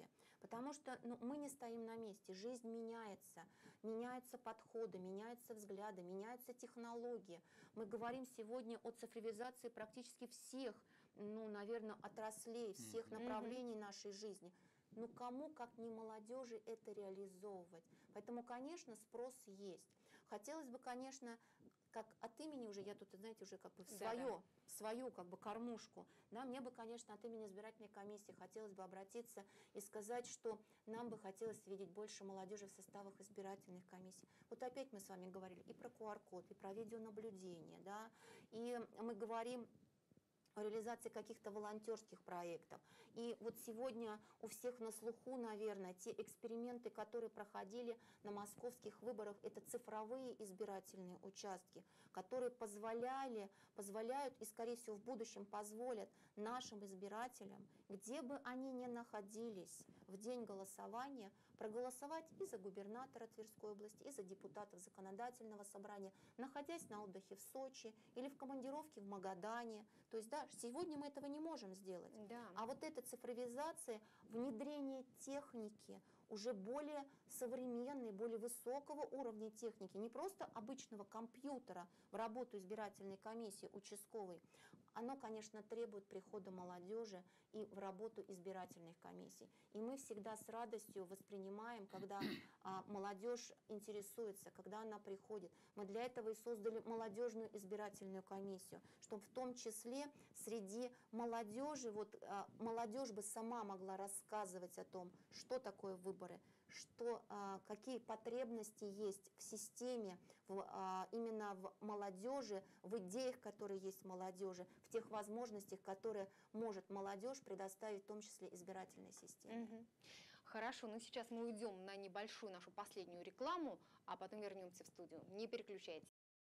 Потому что ну, мы не стоим на месте, жизнь меняется, меняются подходы, меняются взгляды, меняются технологии. Мы говорим сегодня о цифровизации практически всех, ну, наверное, отраслей, всех направлений нашей жизни. Но кому, как не молодежи, это реализовывать? Поэтому, конечно, спрос есть. Хотелось бы, конечно, как от имени уже, я тут, знаете, уже как бы в свое, Да-да. в свою как бы кормушку, да, мне бы, конечно, от имени избирательной комиссии хотелось бы обратиться и сказать, что нам бы хотелось видеть больше молодежи в составах избирательных комиссий. Вот опять мы с вами говорили и про ку ар код, и про видеонаблюдение, да, и мы говорим о реализации каких-то волонтерских проектов. И вот сегодня у всех на слуху, наверное, те эксперименты, которые проходили на московских выборах, это цифровые избирательные участки, которые позволяли, позволяют и, скорее всего, в будущем позволят нашим избирателям, где бы они ни находились в день голосования, проголосовать и за губернатора Тверской области, и за депутатов законодательного собрания, находясь на отдыхе в Сочи или в командировке в Магадане. То есть, да, сегодня мы этого не можем сделать. Да. А вот эта цифровизация, внедрение техники, уже более современной, более высокого уровня техники, не просто обычного компьютера в работу избирательной комиссии участковой, оно, конечно, требует прихода молодежи и в работу избирательных комиссий. И мы всегда с радостью воспринимаем, когда а, молодежь интересуется, когда она приходит. Мы для этого и создали молодежную избирательную комиссию, чтобы в том числе среди молодежи, вот а, молодежь бы сама могла рассказывать о том, что такое выборы, что, а, какие потребности есть в системе, в, а, именно в молодежи, в идеях, которые есть в молодежи, в тех возможностях, которые может молодежь предоставить, в том числе избирательной системе. Мгм. Хорошо, ну сейчас мы уйдем на небольшую нашу последнюю рекламу, а потом вернемся в студию. Не переключайтесь.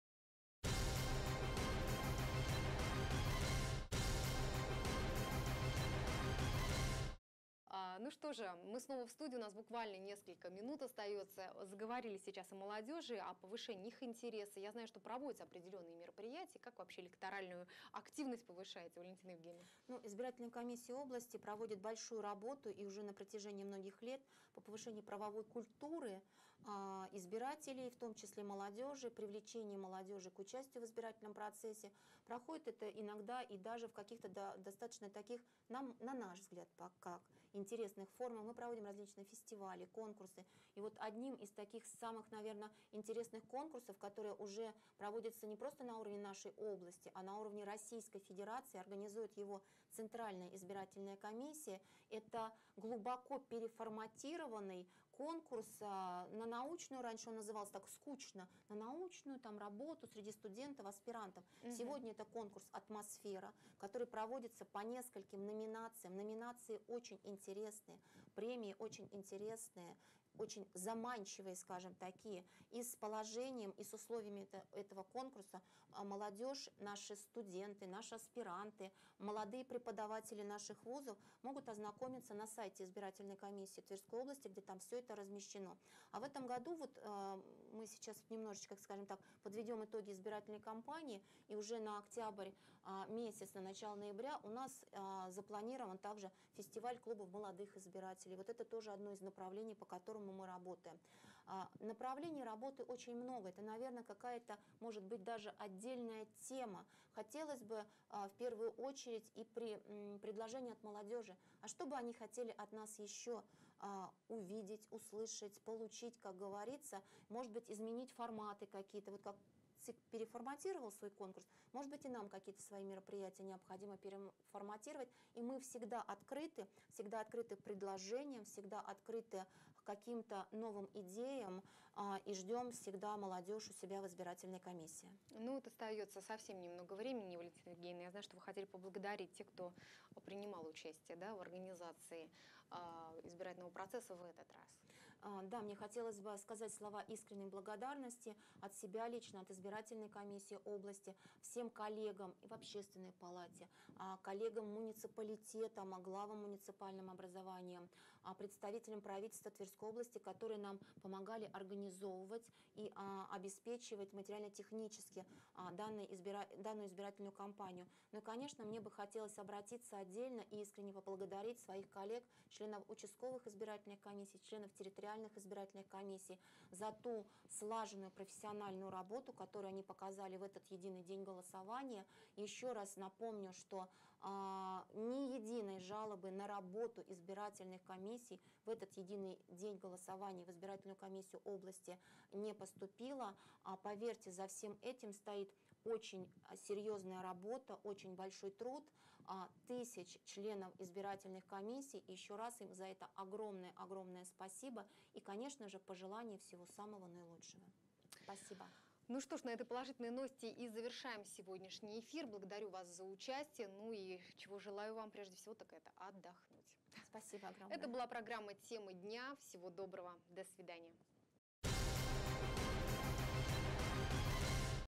А, Ну что же, мы снова в студии, у нас буквально несколько минут остается. Заговорили сейчас о молодежи, о повышении их интереса. Я знаю, что проводятся определенные мероприятия. Как вообще электоральную активность повышаете, Валентина Евгеньевна? Ну, избирательная комиссия области проводит большую работу и уже на протяжении многих лет по повышению правовой культуры а, избирателей, в том числе молодежи, привлечение молодежи к участию в избирательном процессе. Проходит это иногда и даже в каких-то до- достаточно таких, нам, на наш взгляд, как интересных формах. Мы проводим различные фестивали, конкурсы. И вот одним из таких самых, наверное, интересных конкурсов, которые уже проводятся не просто на уровне нашей области, а на уровне Российской Федерации, организует его Центральная избирательная комиссия, это глубоко переформатированный конкурс а, на научную, раньше он назывался так скучно, на научную там работу среди студентов, аспирантов. Мгм. Сегодня это конкурс «Атмосфера», который проводится по нескольким номинациям. Номинации очень интересные, премии очень интересные, очень заманчивые, скажем, такие. И с положением, и с условиями это- этого конкурса а, молодежь, наши студенты, наши аспиранты, молодые преподаватели наших вузов могут ознакомиться на сайте избирательной комиссии Тверской области, где там все это размещено. А в этом году вот э, мы сейчас немножечко, скажем так, подведем итоги избирательной кампании, и уже на октябрь а, месяц, на начало ноября у нас а, запланирован также фестиваль клубов молодых избирателей. Вот это тоже одно из направлений, по которому мы работаем. А, направлений работы очень много. Это, наверное, какая-то, может быть, даже отдельная тема. Хотелось бы а, в первую очередь и при м, предложении от молодежи, а что бы они хотели от нас еще а, увидеть, услышать, получить, как говорится, может быть, изменить форматы какие-то, вот как ЦИК переформатировал свой конкурс, может быть, и нам какие-то свои мероприятия необходимо переформатировать, и мы всегда открыты, всегда открыты к предложениям, всегда открыты к каким-то новым идеям а, и ждем всегда молодежь у себя в избирательной комиссии. Ну, вот остается совсем немного времени, Валентина Евгеньевна. Я знаю, что вы хотели поблагодарить тех, кто принимал участие, да, в организации а, избирательного процесса в этот раз. А, Да, мне хотелось бы сказать слова искренней благодарности от себя лично, от избирательной комиссии области, всем коллегам и в общественной палате, а, коллегам муниципалитетам, а, главам муниципальным образованиям, а, представителям правительства Тверской области, которые нам помогали организовывать и а, обеспечивать материально-технически а, данный избира... данную избирательную кампанию. Ну и, конечно, мне бы хотелось обратиться отдельно и искренне поблагодарить своих коллег, членов участковых избирательных комиссий, членов территориальных избирательных комиссий за ту слаженную профессиональную работу, которую они показали в этот единый день голосования. Еще раз напомню, что а, ни единой жалобы на работу избирательных комиссий в этот единый день голосования в избирательную комиссию области не поступило. А, поверьте, за всем этим стоит очень серьезная работа, очень большой труд а, тысяч членов избирательных комиссий. И еще раз им за это огромное-огромное спасибо и, конечно же, пожелание всего самого наилучшего. Спасибо. Ну что ж, на этой положительной ноте и завершаем сегодняшний эфир. Благодарю вас за участие. Ну и чего желаю вам прежде всего, так это отдохнуть. Спасибо огромное. Это была программа «Темы дня». Всего доброго. До свидания.